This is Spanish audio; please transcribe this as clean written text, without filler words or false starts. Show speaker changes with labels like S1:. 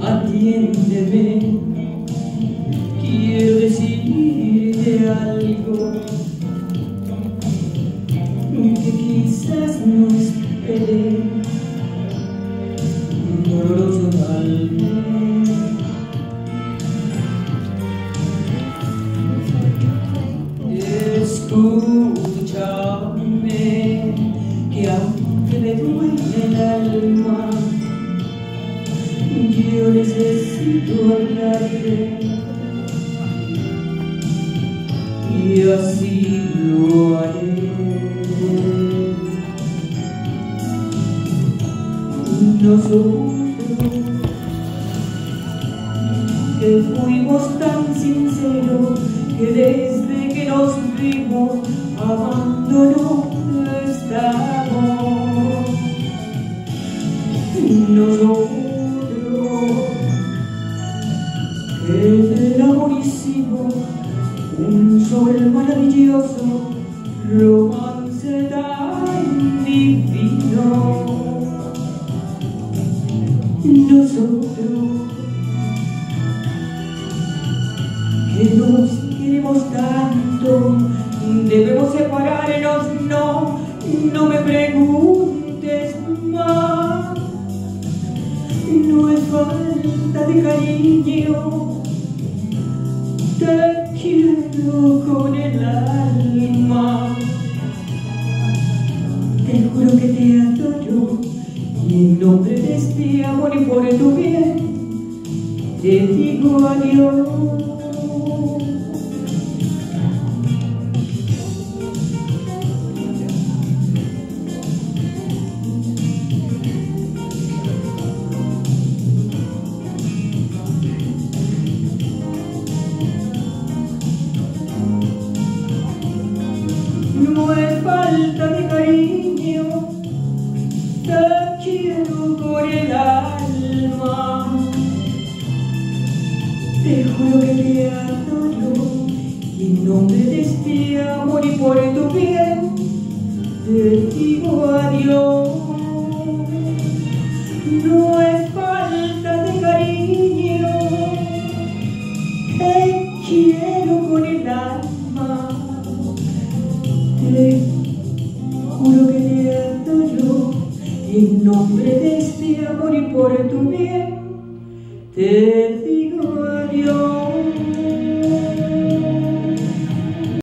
S1: atiéndeme, quiero decirte algo que quizás no esperé, doloroso tal vez. Escúchame, que aunque me duele el alma, yo necesito hablarte, y así lo haré. Nosotros, que fuimos tan sinceros, que desde que nos vimos abandonados estamos. Nosotros, que del amor hicimos un sol maravilloso, romance tan divino. Nosotros, que nos queremos tanto, debemos separarnos, no me preguntes más. No es falta de cariño, te quiero con el alma. Te juro que te adoro, y en nombre de este amor y por tu bien, te digo adiós. No es falta de cariño, te quiero con el alma. Te juro que te adoro, y en nombre de este amor y por tu bien, te digo adiós. No es falta de cariño, te quiero con el alma. Te juro que te adoro, y en nombre de este amor y por tu bien, te